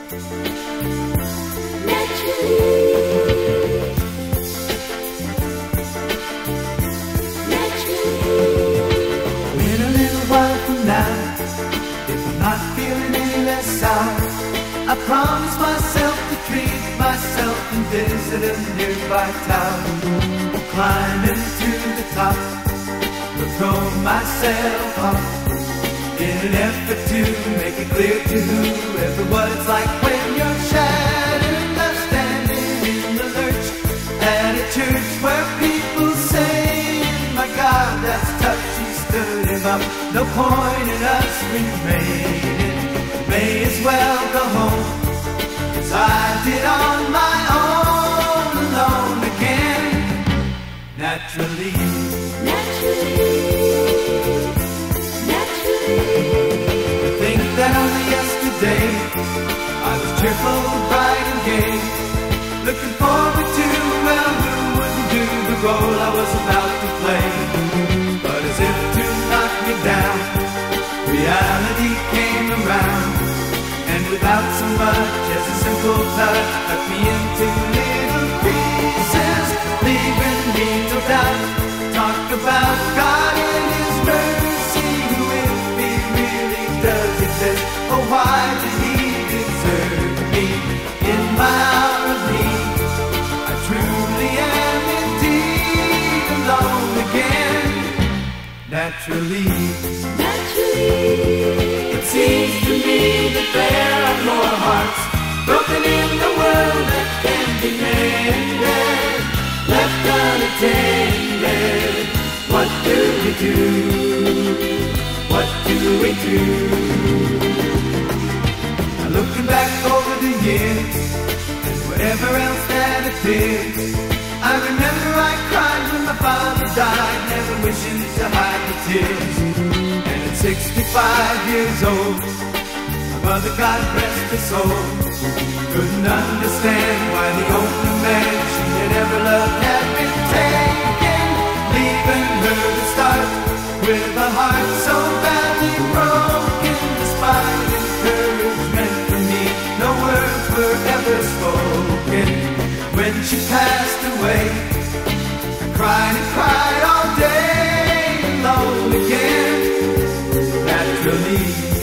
In a little while from now, if I'm not feeling any less sour, I promise myself to treat myself and visit a nearby tower. Climbing to the top, will throw myself off in an effort to make it clear to whoever what it's like when you're shattered, left standing in the lurch at a church where people say, my God, that's tough, she stood him up. No point in us remaining, may as well go home, as I did on my own, alone again. Naturally, I think that only yesterday I was cheerful, bright and gay, looking forward to, well, who wouldn't do the role I was about to play. But as if to knock me down, reality came around, and without so much as a simple touch, cut me into little pieces, leaving me no doubt. Talk about God and His mercy, who if He really does exist, oh why did He desert me in my hour of need? I truly am indeed alone again. Naturally, it seems to me that there are more hearts broken in the world that can be mended, left unattended. What do we do? What do we do? Now looking back over the years and whatever else that appears, I remember I cried when my father died, never wishing to hide the tears. And at 65 years old, my mother, God rest her soul, couldn't understand why the only man she had ever loved had been taken, leaving her to start with a heart so badly broken. Despite encouragement from me, no words were ever spoken. When she passed away, I cried and cried all day, alone again. Naturally,